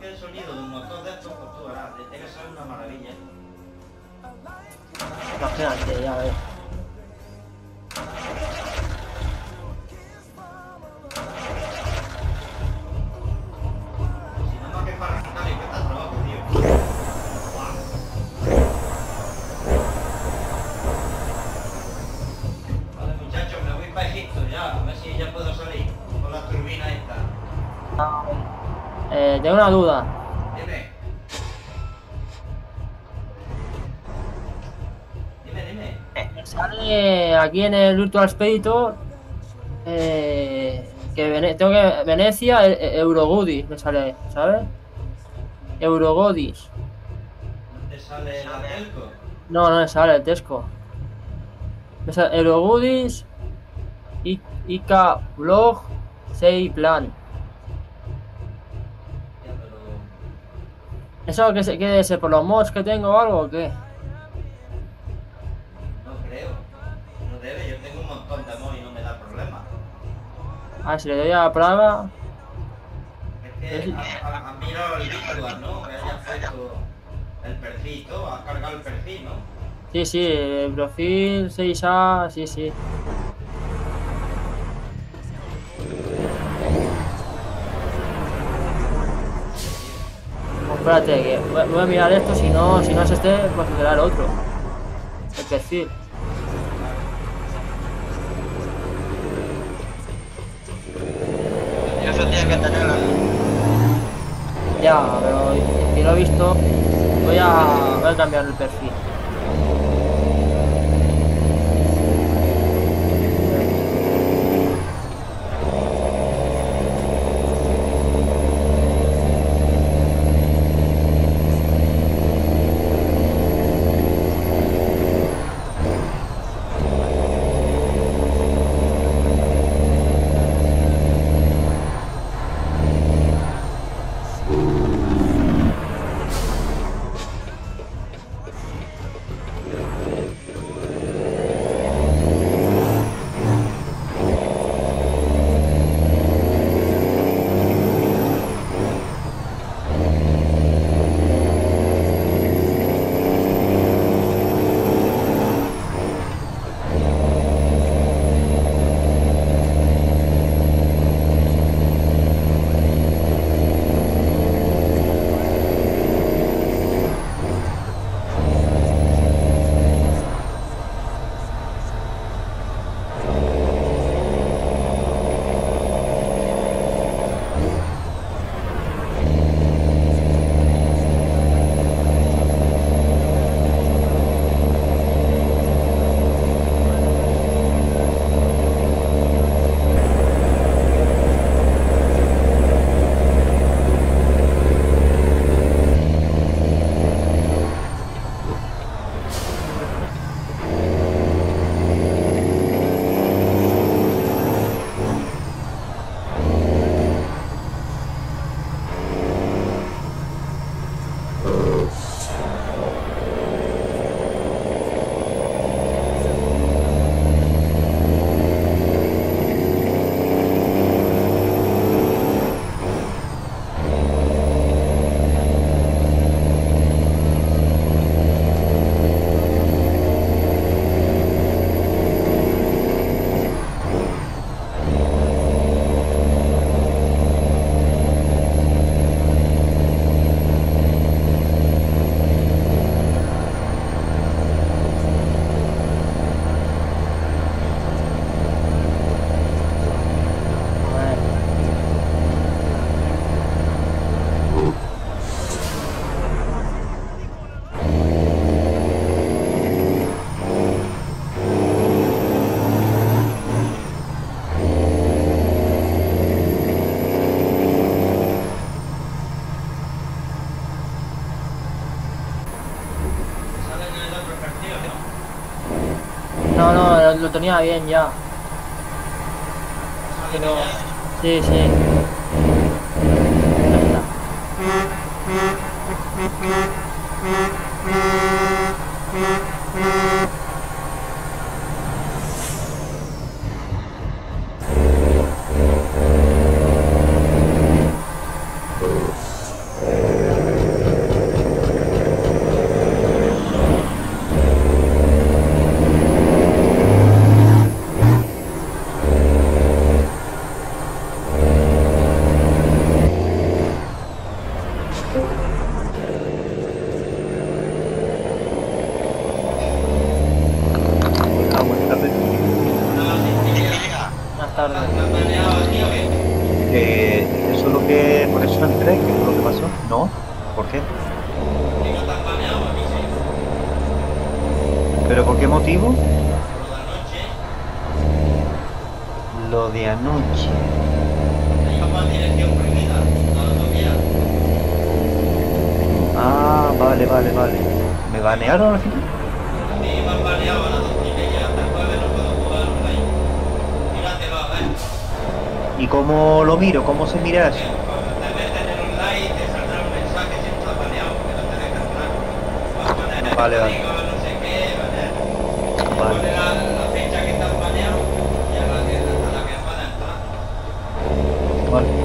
que el sonido de un motor de estos, pues tú verás, tiene que ser una maravilla. Imagínate, ya ves. Si no más que para arrancar y cuesta trabajo, tío. Vale, muchachos, me voy para Egipto ya, a ver si ya puedo salir con la turbina esta. Tengo una duda. Dime. Dime. Me sale aquí en el Virtual Expeditor que tengo que Venecia, Eurogoodies me sale, ¿sabes? Eurogoodies. ¿No te sale la telco? No, no me sale el Tesco. Me sale Eurogoodies, Ica Blog, 6 Plan. Ya, pero... ¿Eso que debe ser por los mods que tengo o algo o qué? No creo. No debe, yo tengo un montón de mods y no me da problema. A ver si le doy a la prueba. Es que has mirado el virtual, ¿no? Que hayas puesto el perfil y todo, has cargado el perfil, ¿no? Sí, sí, el perfil 6A, sí, sí. Espérate, que voy a mirar esto, si no es este, pues será el otro. El perfil. Y eso tiene que tenerlo. Ya, pero si lo he visto, voy a cambiar el perfil. No, lo tenía bien ya. Pero... Sí, sí. Ya está. ¿Por qué? Y no te has baneado, a mí sí. ¿Pero por qué motivo? Por la noche, Lo de anoche. te llaman dirección prohibida, no lo quieras. Ah, vale, vale, vale. ¿Me banearon al final? A mí me han baneado a las 12:30, hasta el jueves no puedo jugar online. Míratelo a ver. ¿Y cómo lo miro? ¿Cómo se mira eso? Te metes en online y te saldrá un mensaje si estás baneado, que no te deja entrar. Vas a poner el Vale, vale. código, no sé qué, ¿vale? Y Vale. pone la fecha que estás baneado y a la que vas a entrar. Vale.